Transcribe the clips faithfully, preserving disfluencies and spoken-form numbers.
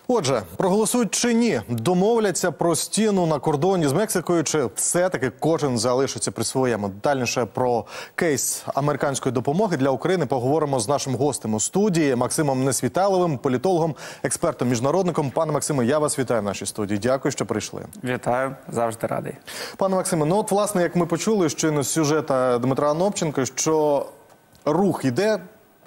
Отже, проголосують чи ні, домовляться про стіну на кордоні з Мексикою, чи все-таки кожен залишиться при своєму. Детальніше про кейс американської допомоги для України поговоримо з нашим гостем у студії Максимом Несвітайловим, політологом, експертом, міжнародником. Пане Максиме, я вас вітаю в нашій студії. Дякую, що прийшли. Вітаю, завжди радий. Пане Максиме, ну от власне, як ми почули щойно з сюжета Дмитра Анопченка, що рух іде.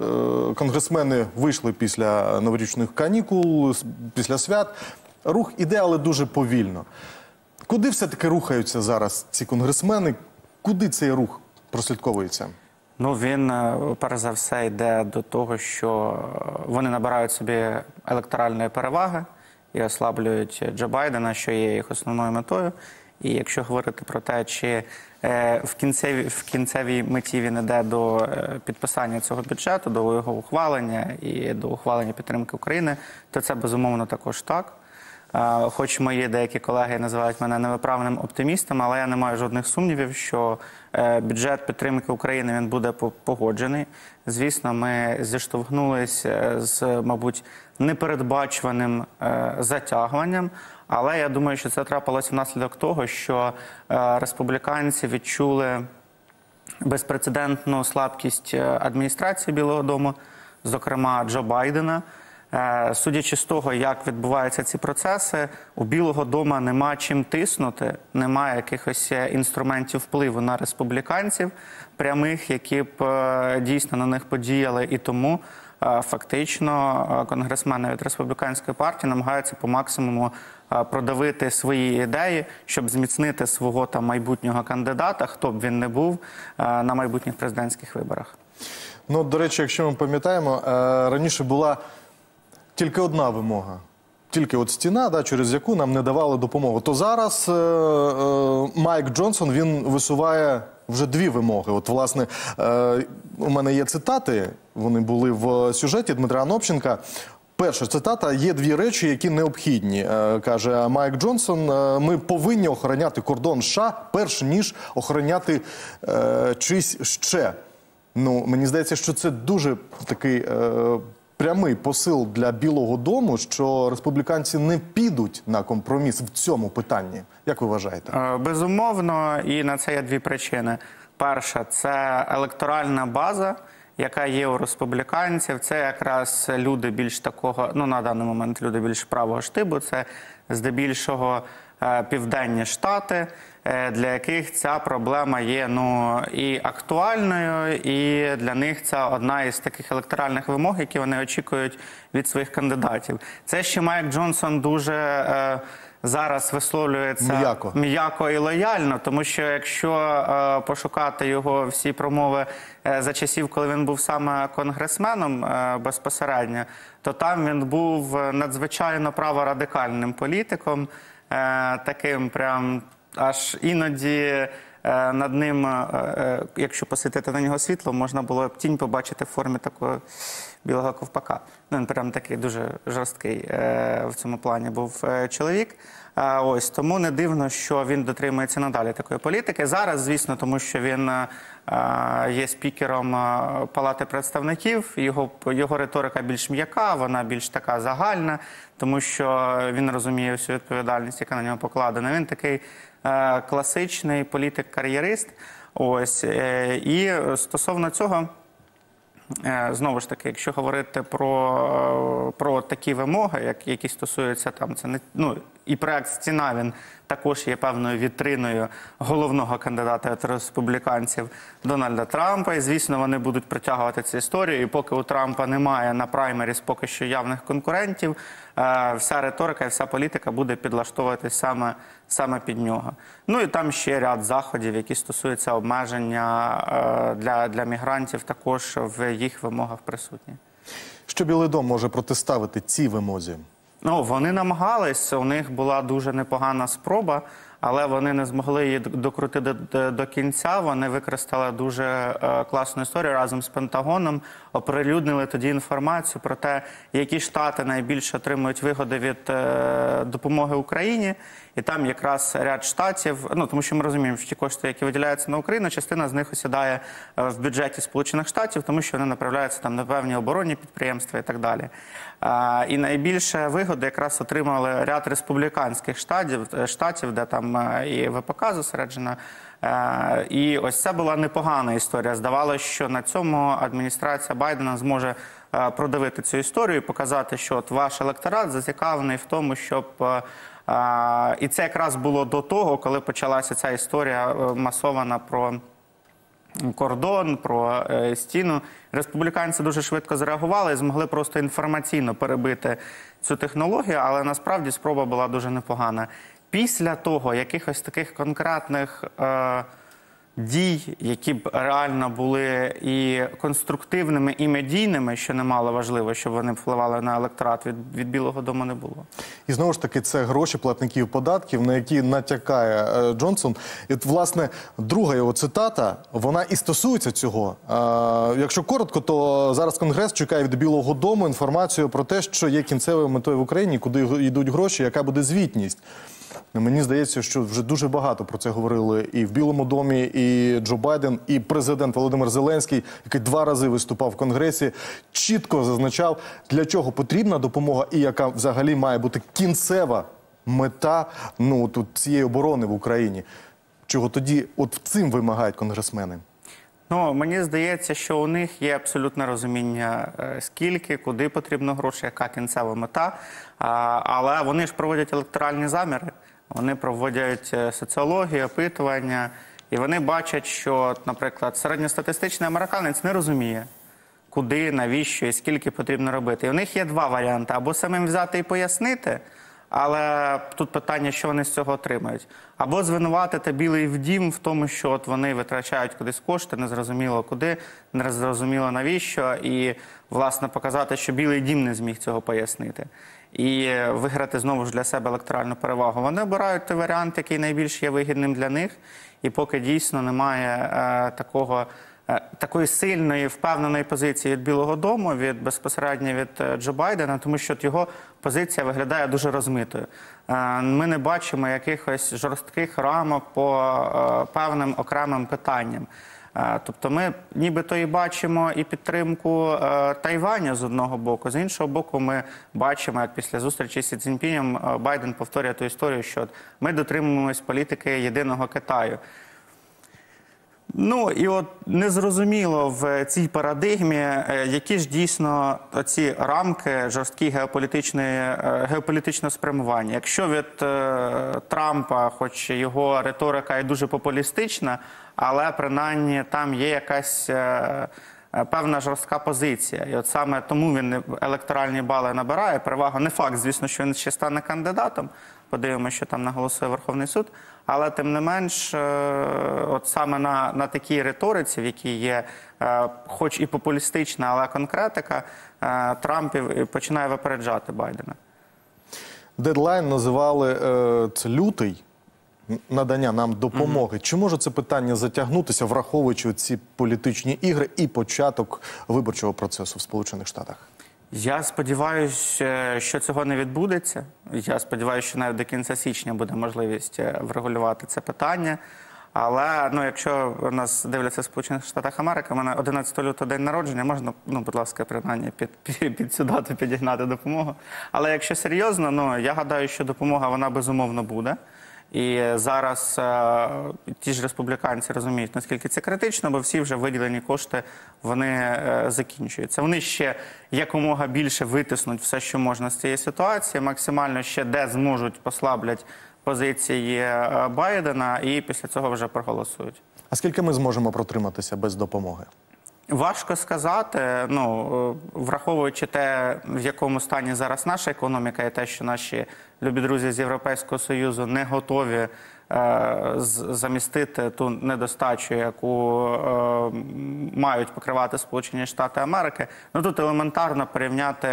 Конгресмени вийшли після новорічних канікул, після свят. Рух іде, але дуже повільно. Куди все-таки рухаються зараз ці конгресмени? Куди цей рух прослідковується? Ну, він, перш за все, йде до того, що вони набирають собі електоральної переваги і ослаблюють Джо Байдена, що є їх основною метою. І якщо говорити про те, чи е, в, кінцевій, в кінцевій меті він йде до е, підписання цього бюджету, до його ухвалення і до ухвалення підтримки України, то це безумовно також так. Е, хоч мої деякі колеги називають мене невиправним оптимістом, але я не маю жодних сумнівів, що е, бюджет підтримки України він буде погоджений. Звісно, ми зіштовхнулися з, мабуть, непередбачуваним е, затягуванням. Але я думаю, що це трапилося внаслідок того, що е, республіканці відчули безпрецедентну слабкість адміністрації Білого дому, зокрема Джо Байдена. Е, судячи з того, як відбуваються ці процеси, у Білого дому нема чим тиснути, немає якихось інструментів впливу на республіканців прямих, які б е, дійсно на них подіяли, і тому е, фактично конгресмени від республіканської партії намагаються по максимуму продавити свої ідеї, щоб зміцнити свого там майбутнього кандидата, хто б він не був, на майбутніх президентських виборах. Ну, до речі, якщо ми пам'ятаємо, раніше була тільки одна вимога. Тільки от стіна, да, через яку нам не давали допомогу. То зараз е, е, Майк Джонсон, він висуває вже дві вимоги. От, власне, е, у мене є цитати, вони були в сюжеті Дмитра Анопченка. Перша цитата: «Є дві речі, які необхідні», – каже Майк Джонсон. «Ми повинні охороняти кордон США, перш ніж охороняти е, чийсь ще». Ну, мені здається, що це дуже такий е, прямий посил для Білого дому, що республіканці не підуть на компроміс в цьому питанні. Як ви вважаєте? Безумовно, і на це є дві причини. Перша – це електоральна база, яка є у республіканців. Це якраз люди більш такого, ну на даний момент люди більш правого штибу, це здебільшого південні штати, для яких ця проблема є ну, і актуальною, і для них це одна із таких електоральних вимог, які вони очікують від своїх кандидатів. Це ще Майк Джонсон дуже е, зараз висловлюється м'яко. м'яко і лояльно, тому що якщо е, пошукати його всі промови е, за часів, коли він був саме конгресменом е, безпосередньо, то там він був надзвичайно праворадикальним політиком, е, таким прям аж іноді е, над ним, е, якщо посвітити на нього світло, можна було б тінь побачити в формі такого білого ковпака. Ну, він прям такий дуже жорсткий е, в цьому плані був е, чоловік. Е, ось, тому не дивно, що він дотримується надалі такої політики. Зараз, звісно, тому що він е, є спікером е, Палати представників, його, його риторика більш м'яка, вона більш така загальна, тому що він розуміє всю відповідальність, яка на нього покладена. Він такий е, класичний політик-кар'єрист. Ось, е, і стосовно цього, знову ж таки, якщо говорити про, про такі вимоги, як, які стосуються там, це не, ну, і проект «Стіна», він також є певною вітриною головного кандидата від республіканців Дональда Трампа. І, звісно, вони будуть притягувати цю історію. І поки у Трампа немає на праймеріс поки що явних конкурентів, вся риторика і вся політика буде підлаштовуватись саме, саме під нього. Ну і там ще ряд заходів, які стосуються обмеження для, для мігрантів, також в їх вимогах присутні. Що Білий дом може протиставити цій вимозі? Ну, вони намагались, у них була дуже непогана спроба, але вони не змогли її докрутити до, до кінця. Вони використали дуже е, класну історію разом з Пентагоном, оприлюднили тоді інформацію про те, які штати найбільше отримують вигоди від е, допомоги Україні. І там якраз ряд штатів, ну тому що ми розуміємо, що ті кошти, які виділяються на Україну, частина з них осідає в бюджеті Сполучених Штатів, тому що вони направляються там на певні оборонні підприємства і так далі. А, і найбільше вигоди якраз отримали ряд республіканських штатів, штатів, де там і ВПК зосереджена. А, і ось це була непогана історія. Здавалося, що на цьому адміністрація Байдена зможе а, продавити цю історію і показати, що от ваш електорат зацікавлений в тому, щоб... А, і це якраз було до того, коли почалася ця історія масована про кордон, про е, стіну. Республіканці дуже швидко зреагували і змогли просто інформаційно перебити цю технологію, але насправді спроба була дуже непогана. Після того, якихось таких конкретних е, дій, які б реально були і конструктивними, і медійними, що немало важливо, щоб вони впливали на електорат, від, від Білого дому не було. І знову ж таки, це гроші платників податків, на які натякає е, Джонсон. І от, власне, друга його цитата, вона і стосується цього. Е, якщо коротко, то зараз Конгрес чекає від Білого дому інформацію про те, що є кінцевою метою в Україні, куди йдуть гроші, яка буде звітність. Мені здається, що вже дуже багато про це говорили і в Білому домі, і Джо Байден, і президент Володимир Зеленський, який два рази виступав в Конгресі, чітко зазначав, для чого потрібна допомога і яка взагалі має бути кінцева мета ну, тут, цієї оборони в Україні. Чого тоді от цим вимагають конгресмени? Ну, мені здається, що у них є абсолютне розуміння, скільки, куди потрібно грошей, яка кінцева мета. Але вони ж проводять електоральні заміри, вони проводять соціологію, опитування, і вони бачать, що, наприклад, середньостатистичний американець не розуміє, куди, навіщо і скільки потрібно робити. І у них є два варіанти. Або самим взяти і пояснити, але тут питання, що вони з цього отримають. Або звинуватити Білий дім в тому, що от вони витрачають кудись кошти, незрозуміло куди, незрозуміло навіщо, і, власне, показати, що Білий дім не зміг цього пояснити. І виграти знову ж для себе електоральну перевагу. Вони обирають той варіант, який найбільш є вигідним для них, і поки дійсно немає е, такого... такої сильної, впевненої позиції від Білого дому, від, безпосередньо від Джо Байдена, тому що його позиція виглядає дуже розмитою. Ми не бачимо якихось жорстких рамок по певним окремим питанням. Тобто ми нібито і бачимо і підтримку Тайваню з одного боку, з іншого боку ми бачимо, як після зустрічі з Сі Цзіньпінем Байден повторює ту історію, що ми дотримуємось політики єдиного Китаю. Ну, і от незрозуміло в цій парадигмі, які ж дійсно ці рамки жорсткі геополітичного спрямування. Якщо від е, Трампа, хоч його риторика і дуже популістична, але принаймні там є якась е, певна жорстка позиція. І от саме тому він електоральні бали набирає, перевагу. Не факт, звісно, що він ще стане кандидатом, подивимося, що там наголосує Верховний суд. Але, тим не менш, от саме на, на такій риториці, в якій є хоч і популістична, але конкретика, Трамп починає випереджати Байдена. Дедлайн називали це лютий, надання нам допомоги. Mm-hmm. Чи може це питання затягнутися, враховуючи ці політичні ігри і початок виборчого процесу в Сполучених Штатах? Я сподіваюся, що цього не відбудеться. Я сподіваюся, що навіть до кінця січня буде можливість врегулювати це питання. Але, ну, якщо нас дивляться в Сполучених Штатах Америки, у мене одинадцятого лютого день народження, можна, ну, будь ласка, принаймні під, під, під цю дату підігнати допомогу. Але якщо серйозно, ну, я гадаю, що допомога, вона безумовно буде. І зараз е, ті ж республіканці розуміють, наскільки це критично, бо всі вже виділені кошти, вони е, закінчуються. Вони ще якомога більше витиснуть все, що можна з цієї ситуації, максимально ще де зможуть послаблять позиції е, Байдена і після цього вже проголосують. А скільки ми зможемо протриматися без допомоги? Важко сказати, ну, враховуючи те, в якому стані зараз наша економіка, і те, що наші любі друзі з Європейського Союзу не готові е, замістити ту недостачу, яку е, мають покривати Сполучені Штати Америки. Ну, тут елементарно порівняти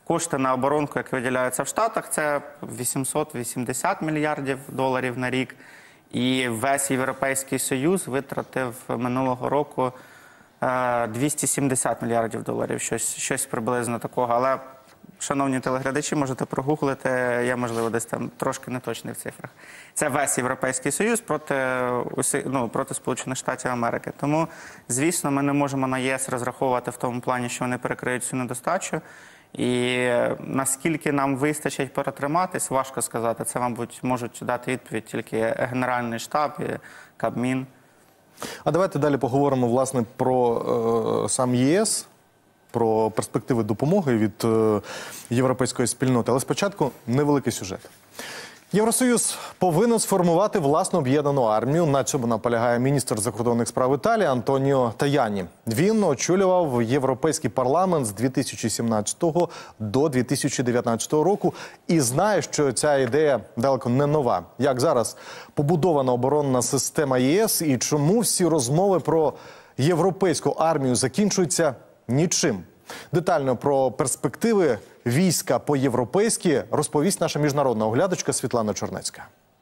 кошти на оборонку, які виділяються в Штатах, це вісімсот вісімдесят мільярдів доларів на рік. І весь Європейський Союз витратив минулого року двісті сімдесят мільярдів доларів, щось, щось приблизно такого. Але, шановні телеглядачі, можете прогуглити, я, можливо, десь там трошки неточний в цифрах. Це весь Європейський Союз проти, ну, проти Сполучених Штатів Америки. Тому, звісно, ми не можемо на ЄС розраховувати в тому плані, що вони перекриють цю недостачу. І наскільки нам вистачить протриматись, важко сказати. Це, мабуть, можуть дати відповідь тільки Генеральний штаб і Кабмін. А давайте далі поговоримо, власне, про е, сам ЄС, про перспективи допомоги від е, європейської спільноти. Але спочатку невеликий сюжет. Євросоюз повинен сформувати власну об'єднану армію. На цьому наполягає міністр закордонних справ Італії Антоніо Таяні. Він очолював Європейський парламент з дві тисячі сімнадцятого до дві тисячі дев'ятнадцятого року і знає, що ця ідея далеко не нова. Як зараз побудована оборонна система ЄС і чому всі розмови про європейську армію закінчуються нічим? Детально про перспективи війська по-європейськи розповість наша міжнародна оглядачка Світлана Чорнецька.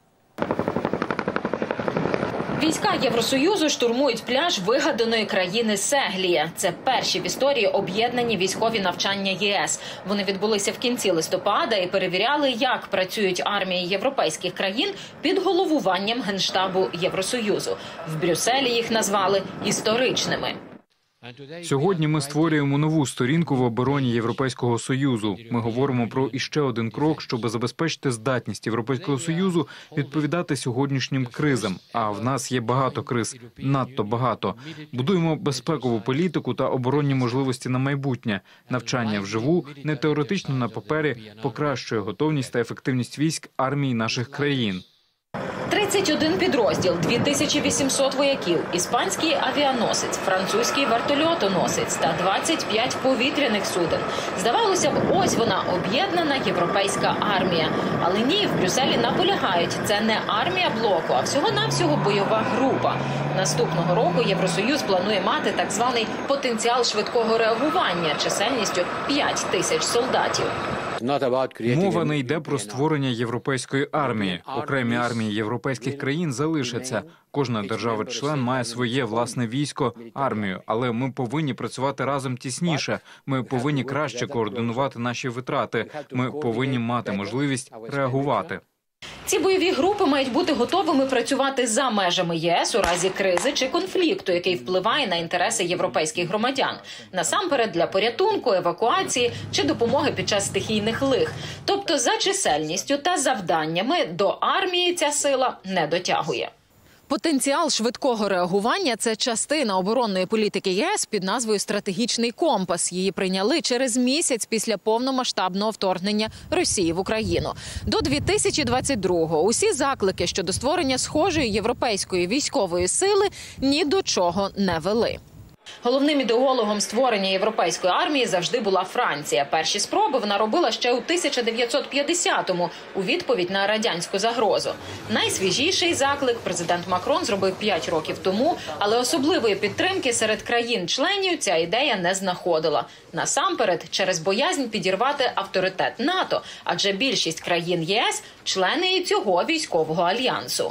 Війська Євросоюзу штурмують пляж вигаданої країни Сеглія. Це перші в історії об'єднані військові навчання ЄС. Вони відбулися в кінці листопада і перевіряли, як працюють армії європейських країн під головуванням Генштабу Євросоюзу. В Брюсселі їх назвали історичними. Сьогодні ми створюємо нову сторінку в обороні Європейського Союзу. Ми говоримо про іще один крок, щоб забезпечити здатність Європейського Союзу відповідати сьогоднішнім кризам. А в нас є багато криз, надто багато. Будуємо безпекову політику та оборонні можливості на майбутнє. Навчання вживу, не теоретично на папері, покращує готовність та ефективність військ армій наших країн. тридцять один підрозділ, дві тисячі вісімсот вояків, іспанський авіаносець, французький вертольотоносець та двадцять п'ять повітряних суден. Здавалося б, ось вона, об'єднана європейська армія. Але ні, в Брюсселі наполягають, це не армія блоку, а всього-навсього бойова група. Наступного року Євросоюз планує мати так званий потенціал швидкого реагування чисельністю п'ять тисяч солдатів. Мова не йде про створення європейської армії. Окремі армії європейських країн залишаться. Кожна держава-член має своє власне військо, армію. Але ми повинні працювати разом тісніше. Ми повинні краще координувати наші витрати. Ми повинні мати можливість реагувати. Ці бойові групи мають бути готовими працювати за межами ЄС у разі кризи чи конфлікту, який впливає на інтереси європейських громадян. Насамперед для порятунку, евакуації чи допомоги під час стихійних лих. Тобто за чисельністю та завданнями до армії ця сила не дотягує. Потенціал швидкого реагування – це частина оборонної політики ЄС під назвою «Стратегічний компас». Її прийняли через місяць після повномасштабного вторгнення Росії в Україну. До дві тисячі двадцять другого усі заклики щодо створення схожої європейської військової сили ні до чого не вели. Головним ідеологом створення європейської армії завжди була Франція. Перші спроби вона робила ще у тисяча дев'ятсот п'ятдесятому у відповідь на радянську загрозу. Найсвіжіший заклик президент Макрон зробив п'ять років тому, але особливої підтримки серед країн-членів ця ідея не знаходила. Насамперед, через боязнь підірвати авторитет НАТО, адже більшість країн ЄС – члени і цього військового альянсу.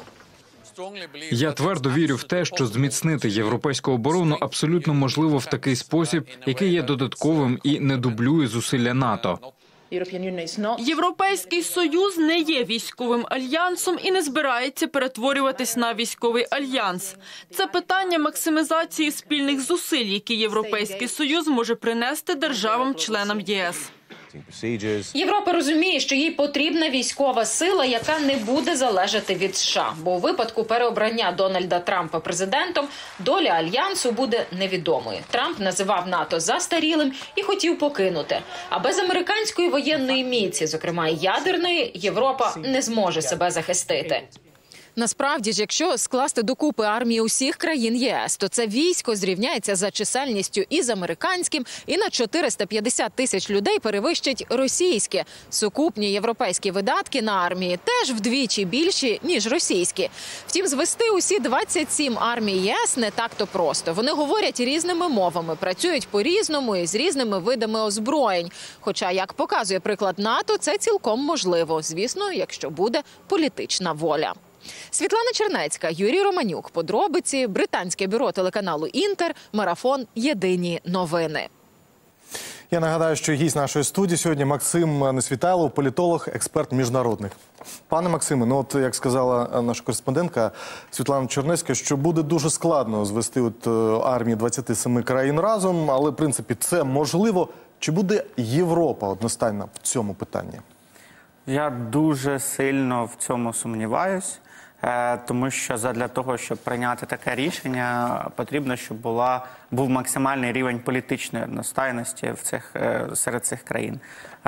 Я твердо вірю в те, що зміцнити європейську оборону абсолютно можливо в такий спосіб, який є додатковим і не дублює зусилля НАТО. Європейський Союз не є військовим альянсом і не збирається перетворюватись на військовий альянс. Це питання максимізації спільних зусиль, які Європейський Союз може принести державам-членам ЄС. Європа розуміє, що їй потрібна військова сила, яка не буде залежати від США. Бо у випадку переобрання Дональда Трампа президентом доля альянсу буде невідомою. Трамп називав НАТО застарілим і хотів покинути. А без американської воєнної міці, зокрема і ядерної, Європа не зможе себе захистити. Насправді ж, якщо скласти докупи армії усіх країн ЄС, то це військо зрівняється за чисельністю і з американським, і на чотириста п'ятдесят тисяч людей перевищить російське. Сукупні європейські видатки на армії теж вдвічі більші, ніж російські. Втім, звести усі двадцять сім армій ЄС не так-то просто. Вони говорять різними мовами, працюють по-різному і з різними видами озброєнь. Хоча, як показує приклад НАТО, це цілком можливо. Звісно, якщо буде політична воля. Світлана Чернецька, Юрій Романюк. Подробиці. Британське бюро телеканалу «Інтер». Марафон «Єдині новини». Я нагадаю, що гість нашої студії сьогодні Максим Несвітайлов, політолог, експерт міжнародник. Пане Максиме, ну от як сказала наша кореспондентка Світлана Чернецька, що буде дуже складно звести от армії двадцяти семи країн разом, але в принципі це можливо. Чи буде Європа одностайна в цьому питанні? Я дуже сильно в цьому сумніваюсь, тому що задля того, щоб прийняти таке рішення, потрібно, щоб була, був максимальний рівень політичної одностайності в цих, серед цих країн.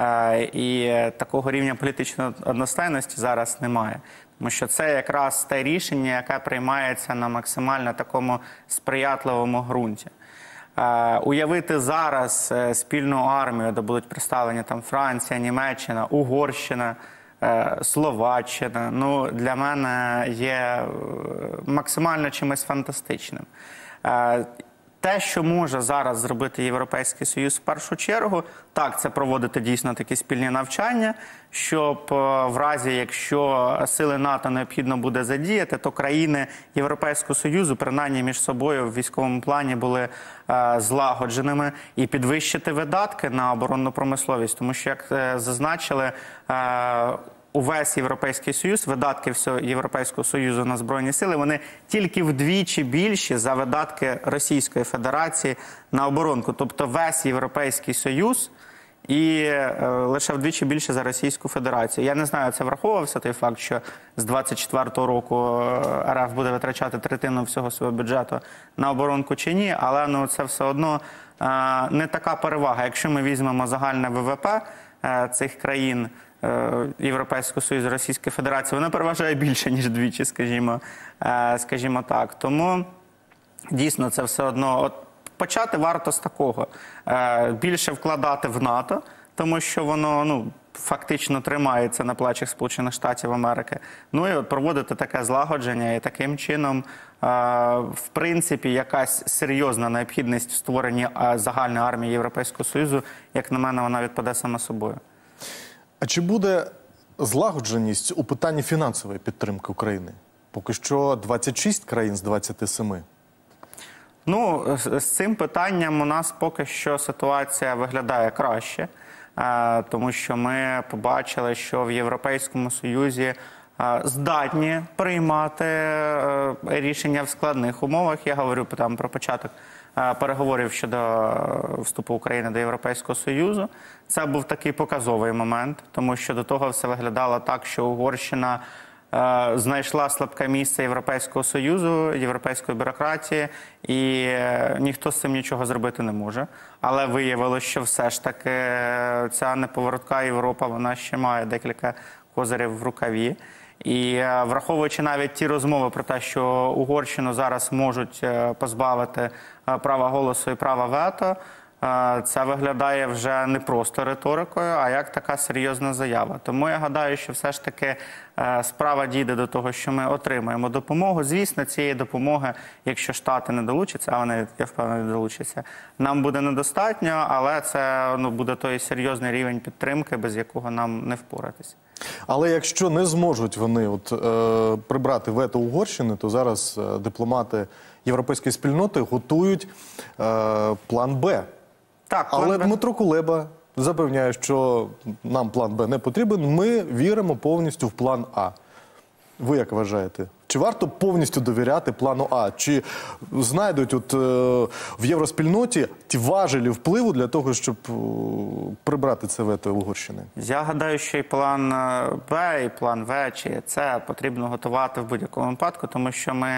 І такого рівня політичної одностайності зараз немає. Тому що це якраз те рішення, яке приймається на максимально такому сприятливому ґрунті. Uh, уявити зараз uh, спільну армію, де будуть представлені там Франція, Німеччина, Угорщина, uh, Словаччина, ну, для мене є максимально чимось фантастичним. Uh, Те, що може зараз зробити Європейський Союз в першу чергу, так, це проводити дійсно такі спільні навчання, щоб в разі, якщо сили НАТО необхідно буде задіяти, то країни Європейського Союзу, принаймні між собою в військовому плані, були е, злагодженими, і підвищити видатки на оборонну промисловість. Тому що, як е, зазначили, е, увесь Європейський Союз, видатки всього Європейського Союзу на Збройні сили, вони тільки вдвічі більші за видатки Російської Федерації на оборонку. Тобто весь Європейський Союз і е, лише вдвічі більше за Російську Федерацію. Я не знаю, це враховувався той факт, що з двадцять четвертого року РФ буде витрачати третину всього свого бюджету на оборонку чи ні, але ну, це все одно е, не така перевага. Якщо ми візьмемо загальне ВВП е, цих країн, Європейського Союзу, Російської Федерації, вона переважає більше, ніж двічі, скажімо, скажімо так. Тому, дійсно, це все одно... От, почати варто з такого. Більше вкладати в НАТО, тому що воно, ну, фактично тримається на плечах Сполучених Штатів Америки. Ну і от проводити таке злагодження, і таким чином, в принципі, якась серйозна необхідність в створенні загальної армії Європейського Союзу, як на мене, вона відпаде сама собою. А чи буде злагодженість у питанні фінансової підтримки України? Поки що двадцять шість країн з двадцяти семи. Ну, з цим питанням у нас поки що ситуація виглядає краще, тому що ми побачили, що в Європейському Союзі здатні приймати рішення в складних умовах. Я говорю там про початок переговорів щодо вступу України до Європейського Союзу. Це був такий показовий момент, тому що до того все виглядало так, що Угорщина е, знайшла слабке місце Європейського Союзу, європейської бюрократії, і е, ніхто з цим нічого зробити не може. Але виявилося, що все ж таки ця неповоротка Європа, вона ще має декілька козирів в рукаві. І враховуючи навіть ті розмови про те, що Угорщину зараз можуть позбавити права голосу і права вето, це виглядає вже не просто риторикою, а як така серйозна заява. Тому я гадаю, що все ж таки справа дійде до того, що ми отримаємо допомогу. Звісно, цієї допомоги, якщо Штати не долучаться, а вони, я впевнений, не долучаться, нам буде недостатньо, але це, ну, буде той серйозний рівень підтримки, без якого нам не впоратися. Але якщо не зможуть вони от, е, прибрати вето Угорщини, то зараз е, дипломати європейської спільноти готують е, план Б. Так, Але план Б. Дмитро Кулеба запевняє, що нам план Б не потрібен, ми віримо повністю в план А. Ви як вважаєте? Чи варто повністю довіряти плану А? Чи знайдуть от, е, в євроспільноті ті важелі впливу для того, щоб е, прибрати це вето Угорщини? Я гадаю, що і план Б, і план В, чи це потрібно готувати в будь-якому випадку, тому що ми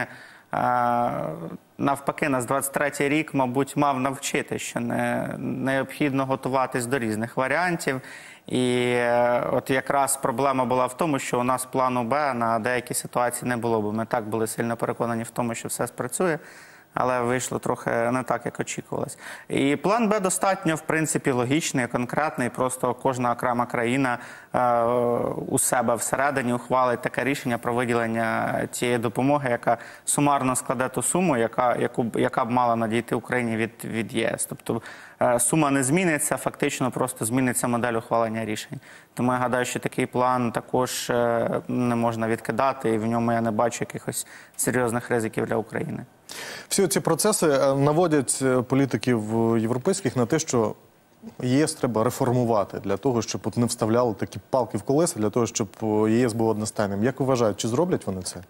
навпаки, нас двадцять третій рік, мабуть, мав навчити, що не, необхідно готуватись до різних варіантів. І от якраз проблема була в тому, що у нас плану Б на деякі ситуації не було, бо ми так були сильно переконані в тому, що все спрацює. Але вийшло трохи не так, як очікувалось. І план Б достатньо, в принципі, логічний, конкретний. Просто кожна окрема країна е, у себе всередині ухвалить таке рішення про виділення тієї допомоги, яка сумарно складе ту суму, яка, яку, яка б мала надійти Україні від, від ЄС. Тобто е, сума не зміниться, фактично просто зміниться модель ухвалення рішень. Тому я гадаю, що такий план також е, не можна відкидати, і в ньому я не бачу якихось серйозних ризиків для України. Всі ці процеси наводять політиків європейських на те, що ЄС треба реформувати для того, щоб от не вставляли такі палки в колеса, для того, щоб ЄС був одностайним. Як ви вважаєте, чи зроблять вони це?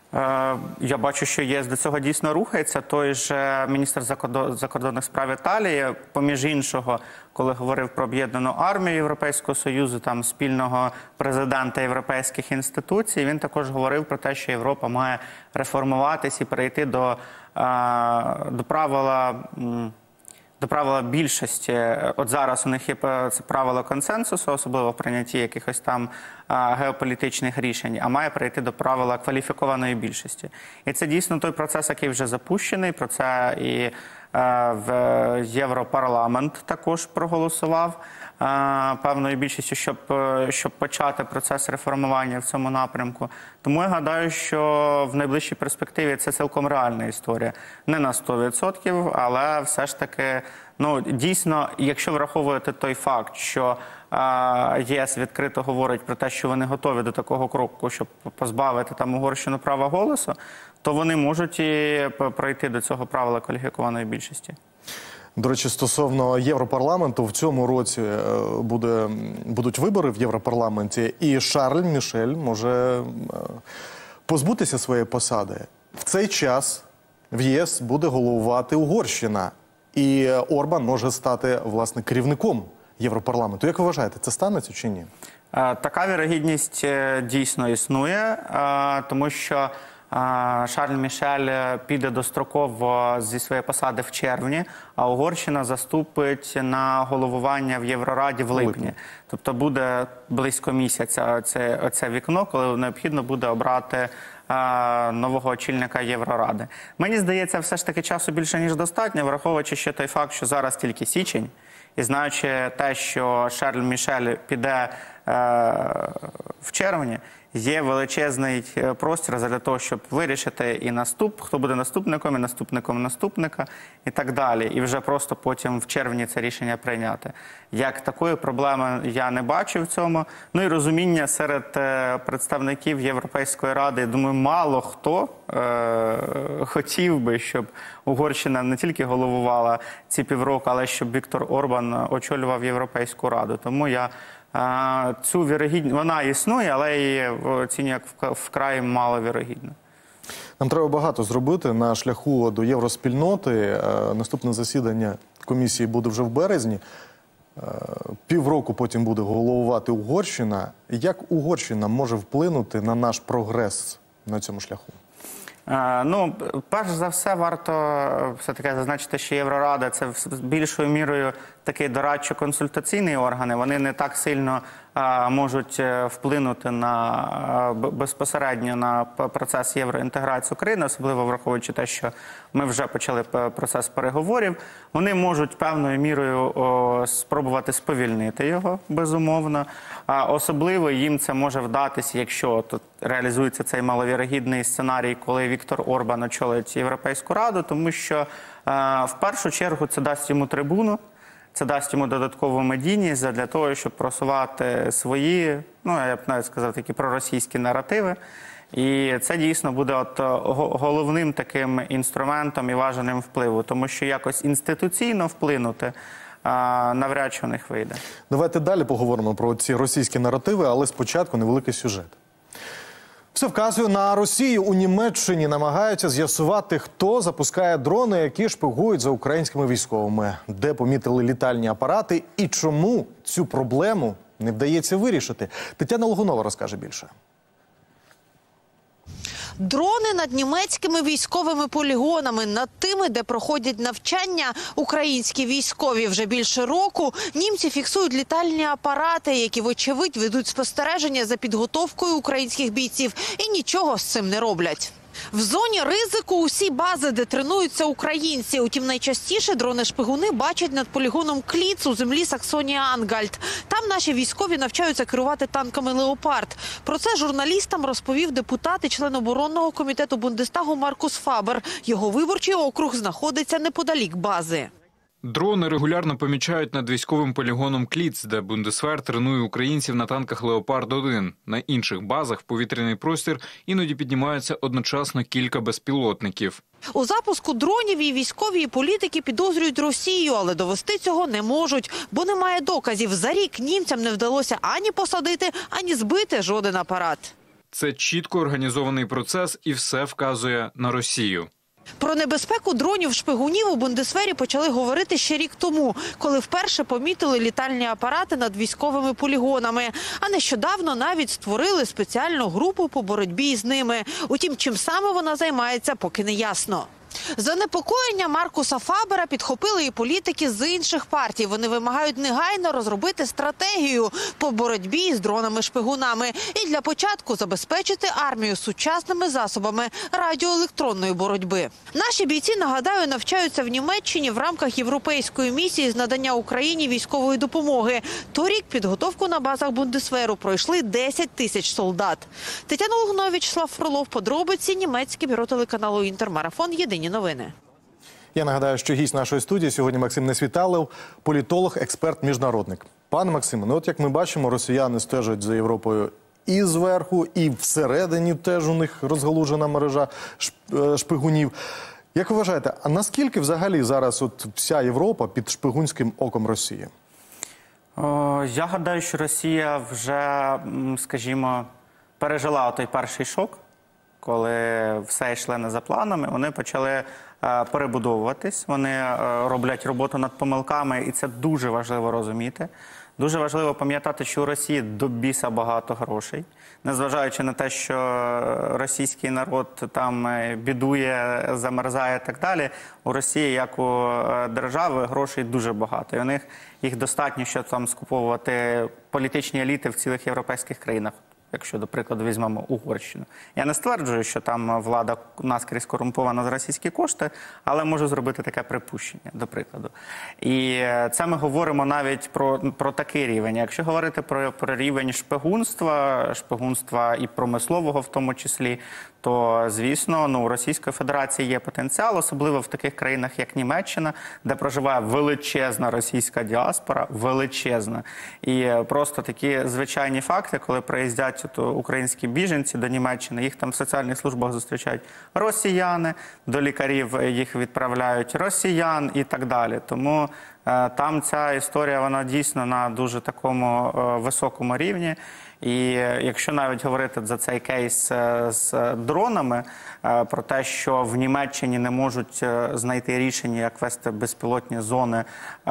Я бачу, що ЄС до цього дійсно рухається. Той же міністр закордонних справ Італії, поміж іншого, коли говорив про об'єднану армію Європейського Союзу, там спільного президента європейських інституцій, він також говорив про те, що Європа має реформуватись і перейти до, до правила... до правила більшості. От зараз у них є це правило консенсусу, особливо в прийнятті якихось там а, геополітичних рішень, а має перейти до правила кваліфікованої більшості. І це дійсно той процес, який вже запущений. Про це і а, в Європарламент також проголосував а, певною більшістю, щоб, щоб почати процес реформування в цьому напрямку. Тому я гадаю, що в найближчій перспективі це цілком реальна історія. Не на сто відсотків, але все ж таки, ну, дійсно, якщо враховуєте той факт, що а, ЄС відкрито говорить про те, що вони готові до такого кроку, щоб позбавити там Угорщину права голосу, то вони можуть і пройти до цього правила кваліфікованої більшості. До речі, стосовно Європарламенту, в цьому році буде, будуть вибори в Європарламенті, і Шарль Мішель може позбутися своєї посади. В цей час в ЄС буде головувати Угорщина, і Орбан може стати, власне, керівником Європарламенту. Як ви вважаєте, це станеться чи ні? Така вірогідність дійсно існує, тому що Шарль Мішель піде достроково зі своєї посади в червні, а Угорщина заступить на головування в Єврораді в липні. Тобто буде близько місяця оце, оце вікно, коли необхідно буде обрати а, нового очільника Євроради. Мені здається, все ж таки часу більше, ніж достатньо, враховуючи ще той факт, що зараз тільки січень, і знаючи те, що Шарль Мішель піде е, в червні, є величезний простір для того, щоб вирішити і наступ, хто буде наступником, і наступником наступника, і так далі. І вже просто потім в червні це рішення прийняти. Як такої проблеми я не бачу в цьому. Ну і розуміння серед представників Європейської Ради, я думаю, мало хто е, хотів би, щоб Угорщина не тільки головувала ці півроку, але щоб Віктор Орбан очолював Європейську Раду. Тому я цю вірогідність, вона існує, але її оцінюю як вкрай маловірогідно. Нам треба багато зробити на шляху до євроспільноти. Наступне засідання комісії буде вже в березні. Півроку потім буде головувати Угорщина. Як Угорщина може вплинути на наш прогрес на цьому шляху? Ну, перш за все, варто все-таки зазначити, що Єврорада – це більшою мірою такий дорадчо-консультаційний орган. Вони не так сильно а, можуть вплинути на, безпосередньо на процес євроінтеграції України, особливо враховуючи те, що ми вже почали процес переговорів. Вони можуть певною мірою о, спробувати сповільнити його, безумовно. А, особливо їм це може вдатися, якщо тут реалізується цей маловірогідний сценарій, коли Віктор Орбан очолить Європейську Раду, тому що а, в першу чергу це дасть йому трибуну. Це дасть йому додаткову медійність для того, щоб просувати свої, ну, я б навіть сказав, такі проросійські наративи. І це дійсно буде от головним таким інструментом і важелем впливу, тому що якось інституційно вплинути а, навряд чи у них вийде. Давайте далі поговоримо про ці російські наративи, але спочатку невеликий сюжет. Все вказує на Росію. У Німеччині намагаються з'ясувати, хто запускає дрони, які шпигують за українськими військовими, де помітили літальні апарати і чому цю проблему не вдається вирішити. Тетяна Логунова розкаже більше. Дрони над німецькими військовими полігонами, над тими, де проходять навчання українські військові. Вже більше року німці фіксують літальні апарати, які, вочевидь, ведуть спостереження за підготовкою українських бійців і нічого з цим не роблять. В зоні ризику усі бази, де тренуються українці. Утім, найчастіше дрони-шпигуни бачать над полігоном Кліц у землі Саксонія-Ангальт. Там наші військові навчаються керувати танками «Леопард». Про це журналістам розповів депутат і член оборонного комітету Бундестагу Маркус Фабер. Його виборчий округ знаходиться неподалік бази. Дрони регулярно помічають над військовим полігоном Кліц, де Бундесвер тренує українців на танках «Леопард один». На інших базах в повітряний простір іноді піднімаються одночасно кілька безпілотників. У запуску дронів і військові, і політики підозрюють Росію, але довести цього не можуть, бо немає доказів. За рік німцям не вдалося ані посадити, ані збити жоден апарат. Це чітко організований процес і все вказує на Росію. Про небезпеку дронів-шпигунів у Бундесвері почали говорити ще рік тому, коли вперше помітили літальні апарати над військовими полігонами. А нещодавно навіть створили спеціальну групу по боротьбі з ними. Утім, чим саме вона займається, поки не ясно. Занепокоєння Маркуса Фабера підхопили і політики з інших партій. Вони вимагають негайно розробити стратегію по боротьбі з дронами-шпигунами і для початку забезпечити армію сучасними засобами радіоелектронної боротьби. Наші бійці, нагадаю, навчаються в Німеччині в рамках європейської місії з надання Україні військової допомоги. Торік підготовку на базах Бундесверу пройшли десять тисяч солдат. Тетяна Лугунова, Вячеслав Фролов, подробиці, німецьке бюро телеканалу «Інтермарафон», єдині новини. Я нагадаю, що гість нашої студії сьогодні Максим Несвіталов, політолог, експерт, міжнародник. Пане Максиме, ну от як ми бачимо, росіяни стежать за Європою і зверху, і всередині теж у них розгалужена мережа шпигунів. Як ви вважаєте, а наскільки взагалі зараз от вся Європа під шпигунським оком Росії? О, я гадаю, що Росія вже, скажімо, пережила той перший шок, коли все йшло не за планами. Вони почали е, перебудовуватись, вони е, роблять роботу над помилками, і це дуже важливо розуміти. Дуже важливо пам'ятати, що у Росії до біса багато грошей. Незважаючи на те, що російський народ там бідує, замерзає і так далі, у Росії, як у держави, грошей дуже багато. І у них їх достатньо, щоб там скуповувати політичні еліти в цілих європейських країнах. Якщо, до прикладу, візьмемо Угорщину. Я не стверджую, що там влада наскрізь корумпована за російські кошти, але можу зробити таке припущення, до прикладу. І це ми говоримо навіть про, про такий рівень. Якщо говорити про, про рівень шпигунства, шпигунства і промислового в тому числі, то, звісно, ну, у Російської Федерації є потенціал, особливо в таких країнах, як Німеччина, де проживає величезна російська діаспора, величезна. І просто такі звичайні факти, коли приїздять то українські біженці до Німеччини, їх там в соціальних службах зустрічають росіяни, до лікарів їх відправляють росіян і так далі. Тому е, там ця історія, вона дійсно на дуже такому е, високому рівні. І якщо навіть говорити за цей кейс з дронами, про те, що в Німеччині не можуть знайти рішення, як вести безпілотні зони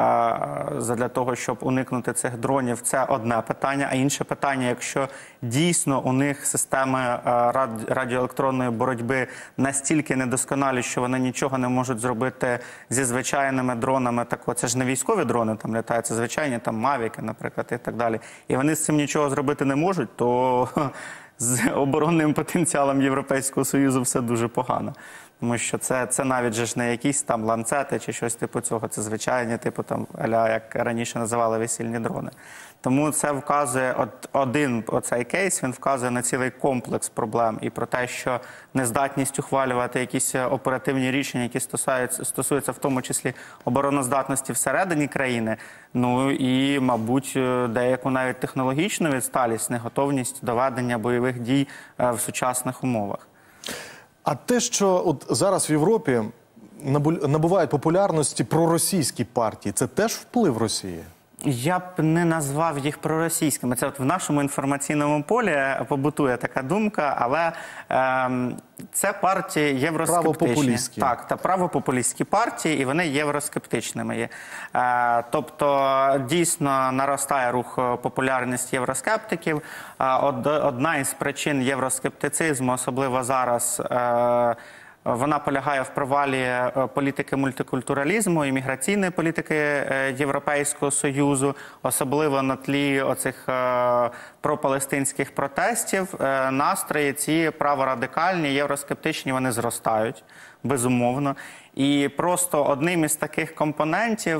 для того, щоб уникнути цих дронів, це одне питання. А інше питання, якщо дійсно у них системи радіоелектронної боротьби настільки недосконалі, що вони нічого не можуть зробити зі звичайними дронами, так, це ж не військові дрони там літають, це звичайні там мавіки, наприклад, і так далі. І вони з цим нічого зробити не можуть, то з оборонним потенціалом Європейського Союзу все дуже погано. Тому що це, це навіть же ж не якісь там ланцети чи щось типу цього, це звичайні, типу там, аля, як раніше називали, весільні дрони. Тому це вказує, от один оцей кейс, він вказує на цілий комплекс проблем і про те, що нездатність ухвалювати якісь оперативні рішення, які стосуються, стосуються в тому числі обороноздатності всередині країни, ну і, мабуть, деяку навіть технологічну відсталість, неготовність до ведення бойових дій в сучасних умовах. А те, що от зараз в Європі набувають популярності проросійські партії, це теж вплив Росії? Я б не назвав їх проросійськими. Це от в нашому інформаційному полі побутує така думка, але ем, це партії євроскептичні. Правопопулістські. Так, та правопопулістські партії, і вони євроскептичними є. Е, тобто, дійсно наростає рух популярності євроскептиків. Е, од, одна із причин євроскептицизму, особливо зараз, е, вона полягає в провалі політики мультикультуралізму і міграційної політики Європейського Союзу, особливо на тлі оцих пропалестинських протестів. Настрої ці праворадикальні, євроскептичні, вони зростають, безумовно. І просто одним із таких компонентів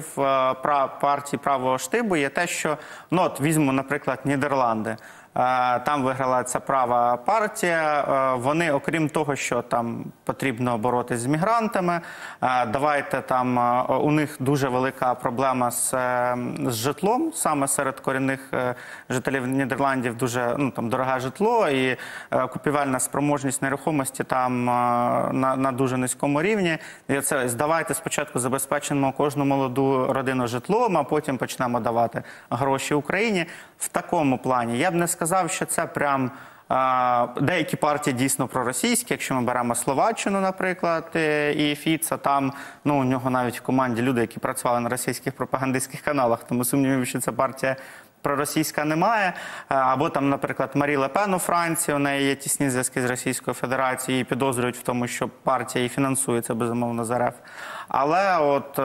партії правого штибу є те, що, ну от візьмемо, наприклад, Нідерланди. Там виграла ця права партія. Вони, окрім того, що там потрібно боротися з мігрантами, давайте там, у них дуже велика проблема з, з житлом, саме серед корінних жителів Нідерландів дуже, ну, там, дороге житло, і купівельна спроможність нерухомості там на, на дуже низькому рівні. І це, давайте спочатку забезпечимо кожну молоду родину житлом, а потім почнемо давати гроші Україні. В такому плані я б не сказав, що це прям а, деякі партії дійсно проросійські. Якщо ми беремо Словаччину, наприклад, і Фіца, там, ну, у нього навіть в команді люди, які працювали на російських пропагандистських каналах, тому сумнівів, що ця партія проросійська немає. Або там, наприклад, Марі Ле Пен у Франції, у неї є тісні зв'язки з Російською Федерацією, і підозрюють в тому, що партія і фінансується, безумовно, з РФ. Але от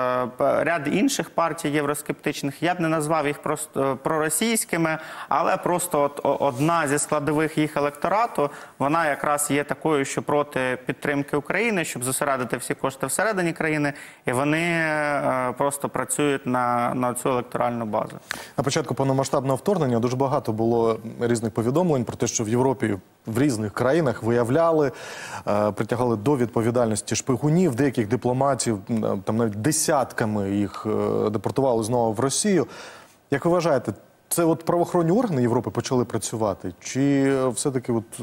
е, ряд інших партій євроскептичних, я б не назвав їх просто проросійськими, але просто от одна зі складових їх електорату, вона якраз є такою, що проти підтримки України, щоб зосередити всі кошти всередині країни, і вони е, просто працюють на, на цю електоральну базу. На початку повномасштабного вторгнення дуже багато було різних повідомлень про те, що в Європі в різних країнах виявляли, е, притягали до відповідальності шпигунів, деяких дипломатів, там навіть десятками їх е, депортували знову в Росію. Як ви вважаєте, це от правоохоронні органи Європи почали працювати? Чи все-таки от,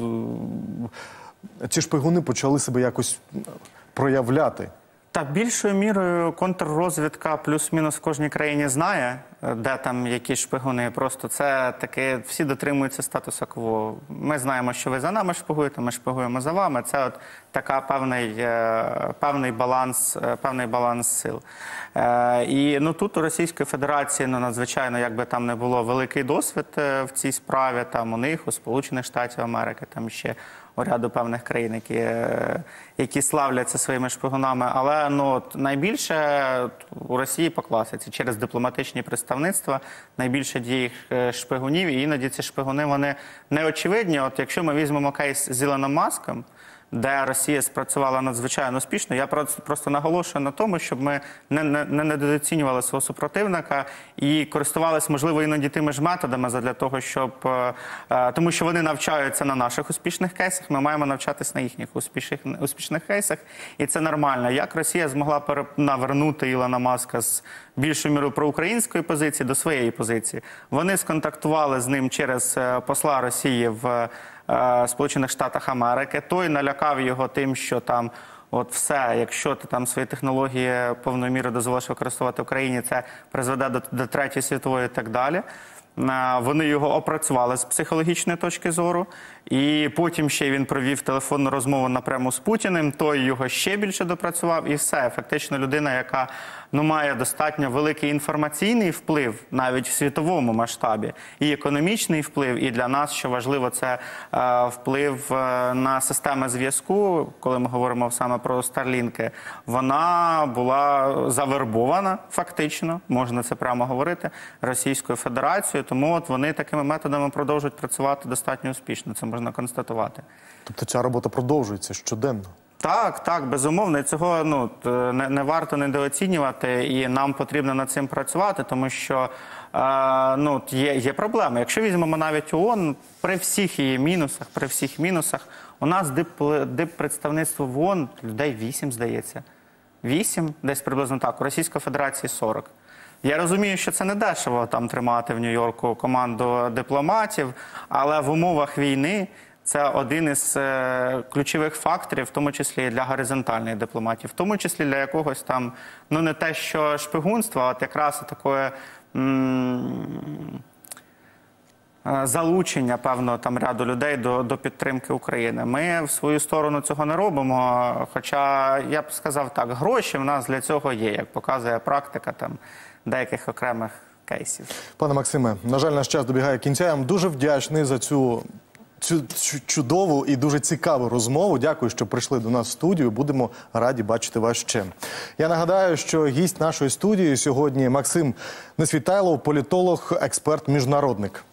е, ці шпигуни почали себе якось проявляти? Та більшою мірою контррозвідка плюс-мінус в кожній країні знає, де там які шпигуни. Просто це таке, всі дотримуються статусу кво. Ми знаємо, що ви за нами шпигуєте, ми шпигуємо за вами. Це от така певний, певний баланс, певний баланс сил. І ну, тут у Російської Федерації, ну, надзвичайно, якби там не було, великий досвід в цій справі, там у них, у Сполучених Штатів Америки, там ще у ряду певних країн, які, які славляться своїми шпигунами. Але ну, от, найбільше у Росії по класиці через дипломатичні представництва найбільше діє шпигунів, і іноді ці шпигуни, вони неочевидні. От якщо ми візьмемо кейс з Ілоном Маском, де Росія спрацювала надзвичайно успішно, я просто, просто наголошую на тому, щоб ми не, не, не недооцінювали свого супротивника і користувалися, можливо, іноді тими ж методами задля того, щоб... Е, тому що вони навчаються на наших успішних кейсах, ми маємо навчатися на їхніх успішних, успішних кейсах, і це нормально. Як Росія змогла перенавернути Ілона Маска з більшою мірою проукраїнської позиції до своєї позиції? Вони сконтактували з ним через посла Росії в Сполучених Штатах Америки. Той налякав його тим, що там от все, якщо ти там свої технології повною мірою дозволиш використовувати в Україні, це призведе до, до Третьої світової і так далі. Вони його опрацювали з психологічної точки зору, і потім ще він провів телефонну розмову напряму з Путіним, той його ще більше допрацював, і все. Фактично людина, яка ну, має достатньо великий інформаційний вплив, навіть в світовому масштабі, і економічний вплив, і для нас, що важливо, це е, вплив е, на системи зв'язку, коли ми говоримо саме про Старлінки, вона була завербована, фактично, можна це прямо говорити, Російською Федерацією, тому от вони такими методами продовжують працювати достатньо успішно, це можна констатувати. Тобто ця робота продовжується щоденно? Так, так, безумовно. І цього ну, не, не варто недооцінювати, і нам потрібно над цим працювати, тому що е, ну, є, є проблеми. Якщо візьмемо навіть ООН, при всіх її мінусах, при всіх мінусах, у нас диппредставництво в ООН людей вісім, здається. Вісім, десь приблизно так, у Російської Федерації сорок. Я розумію, що це не дешево там тримати в Нью-Йорку команду дипломатів, але в умовах війни це один із е, ключових факторів, в тому числі і для горизонтальних дипломатів, в тому числі для якогось там, ну не те, що шпигунства, а от якраз такої м, залучення певного там ряду людей до, до підтримки України. Ми в свою сторону цього не робимо, хоча, я б сказав так, гроші в нас для цього є, як показує практика там деяких окремих кейсів. Пане Максиме, на жаль, наш час добігає кінця. Я вам дуже вдячний за цю, цю, цю чудову і дуже цікаву розмову. Дякую, що прийшли до нас в студію. Будемо раді бачити вас ще. Я нагадаю, що гість нашої студії сьогодні Максим Несвітайлов, політолог, експерт, міжнародник.